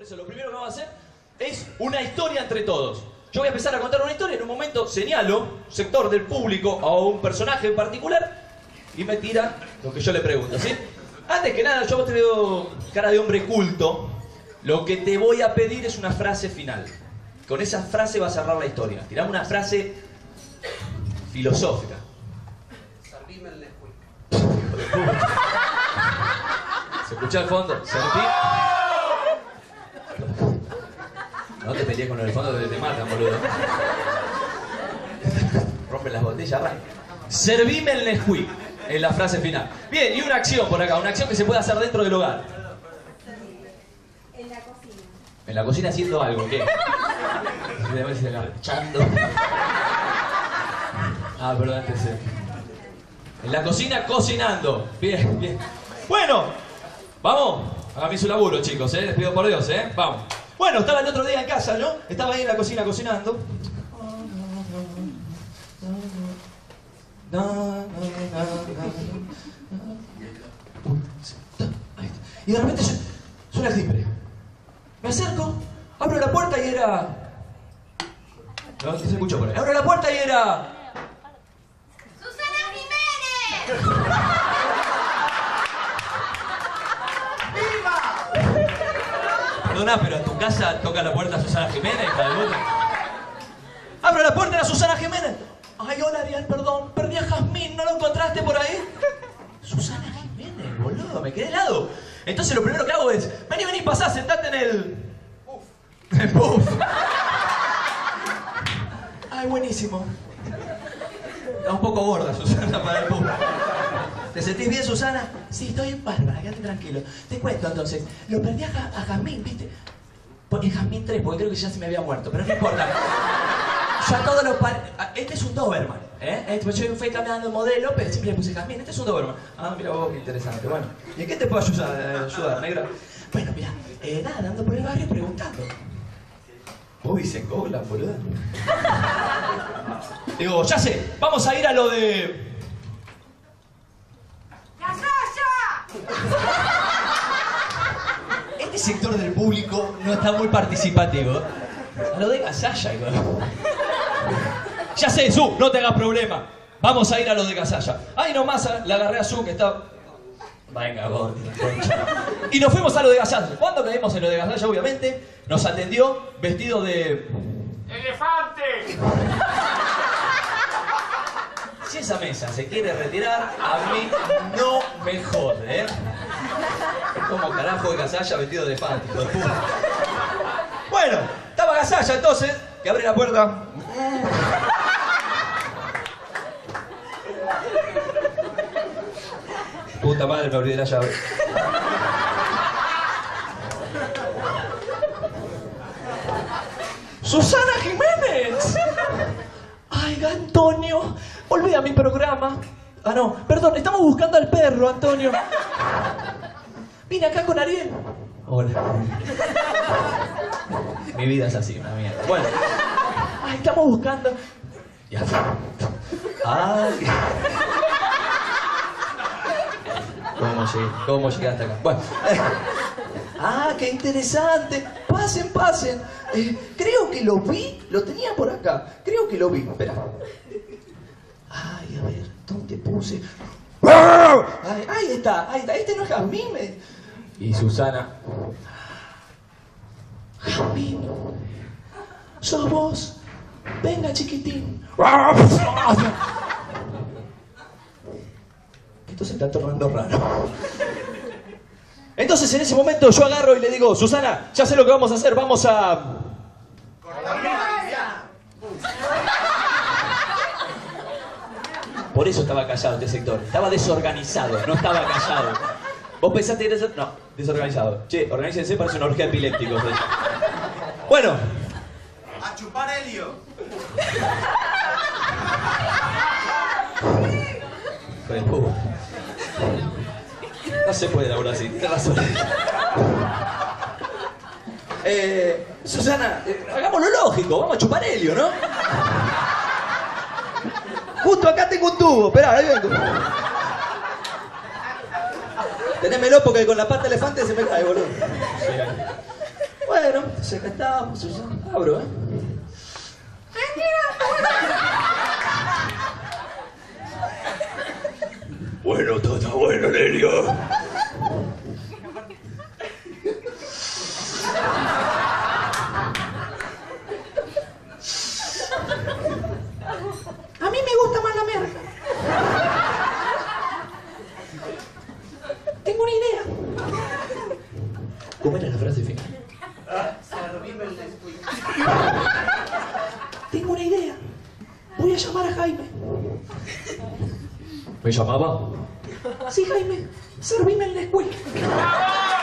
eso lo primero que vamos a hacer es una historia entre todos. Yo voy a empezar a contar una historia, en un momento señalo un sector del público a un personaje en particular y me tira lo que yo le pregunto, ¿sí? Antes que nada, yo te veo cara de hombre culto. Lo que te voy a pedir es una frase final. Con esa frase va a cerrar la historia. Tirame una frase filosófica. Servime el Nesquik. ¿Se escucha al fondo? ¿Serví? No te pelees con el fondo que te matan, boludo. Rompen las botellas, arranca. Servime el Nesquik. Es la frase final. Bien, y una acción por acá. Una acción que se puede hacer dentro del hogar. En la cocina. En la cocina haciendo algo, ¿qué? Agachando. Ah, perdón, empecé. En la cocina cocinando. Bien, bien. Bueno, vamos. Hágame su laburo, chicos, les pido por Dios, vamos. Bueno, estaba el otro día en casa, ¿no? Estaba ahí en la cocina cocinando. Y de repente suena el timbre. Me acerco, abro la puerta y era... No, se escuchó por ahí. Abro la puerta y era... ¡Susana Jiménez! Perdona, pero a tu casa toca la puerta Susana Jiménez, hija de puta. Abro la puerta, era Susana Jiménez. Ay, hola Ariel, perdón, perdí a Jazmín, ¿no lo encontraste por ahí? Susana Jiménez, boludo, me quedé helado. Entonces lo primero que hago es, vení, pasá, sentate en el... Puff. El puff. Ay, buenísimo. Está un poco gorda Susana para el puff. ¿Te sentís bien, Susana? Sí, estoy en bárbara, quédate tranquilo. Te cuento entonces, lo perdí a Jazmín, ¿viste? Porque Jazmín 3, porque creo que ya se me había muerto, pero no importa. Yo a todos los este es un Doberman, yo fui cambiando de modelo, pero siempre le puse Jazmín, este es un Doberman. Ah, mira vos, qué interesante. Bueno, ¿y en qué te puedo ayudar, negra? Bueno, mira, nada, ando por el barrio preguntando. Uy, se cobra, boludo. Digo, ya sé, vamos a ir a lo de... Este sector del público no está muy participativo. A lo de Gasalla, igual. Ya sé, Su, no te hagas problema. Vamos a ir a lo de Gasalla. Ay, nomás la agarré a Su, que está... Venga, gordi, concha. Y nos fuimos a lo de Gasalla. Cuando caímos en lo de Gasalla, obviamente, nos atendió vestido de... ¡elefante! Si esa mesa se quiere retirar, a mí no me jode, ¿Cómo carajo de Gasalla vestido de elefante, hijo de puta? Bueno, estaba Gasalla entonces, que abre la puerta. Puta madre, me olvidé la llave. ¡Susana Jiménez! ¡Ay, Antonio! Volví a mi programa. Ah, no, perdón, estamos buscando al perro, Antonio. Vine acá con Ariel. Hola. Mi vida es así, una mierda. Bueno. Ay, estamos buscando... Ya. Ay. ¿Cómo llegué hasta acá? Bueno. Ah, qué interesante. Pasen, pasen. Creo que lo vi. Lo tenía por acá. Creo que lo vi. Espera. Ay, a ver, ¿dónde puse? Ay, ahí está, ahí está. Este no es Jazmín. Y Susana. Jazmín. ¿Sos vos? Venga, chiquitín. Esto se está tornando raro. Entonces en ese momento yo agarro y le digo, Susana, ya sé lo que vamos a hacer, vamos a... Por eso estaba callado este sector, estaba desorganizado, no estaba callado. ¿Vos pensaste que era... No, desorganizado. Che, organícense, parece una orgía de epilépticos. Bueno. A chupar helio. No se puede laburar así, tienes razón. Susana, hagamos lo lógico, vamos a chupar helio, ¿no? Justo acá tengo un tubo, esperá, ahí vengo. Tenémelo porque con la pata de elefante se me cae, boludo. Bueno, Entonces acá estamos, Susana. Abro, ¿eh? Bueno, todo está bueno, Nelio. A mí me gusta más la merca. Tengo una idea. ¿Cómo era la frase final? Servime el Nesquik. Tengo una idea. Voy a llamar a Jaime. ¿Me llamaba? Sí, Jaime. Servime el Nesquik.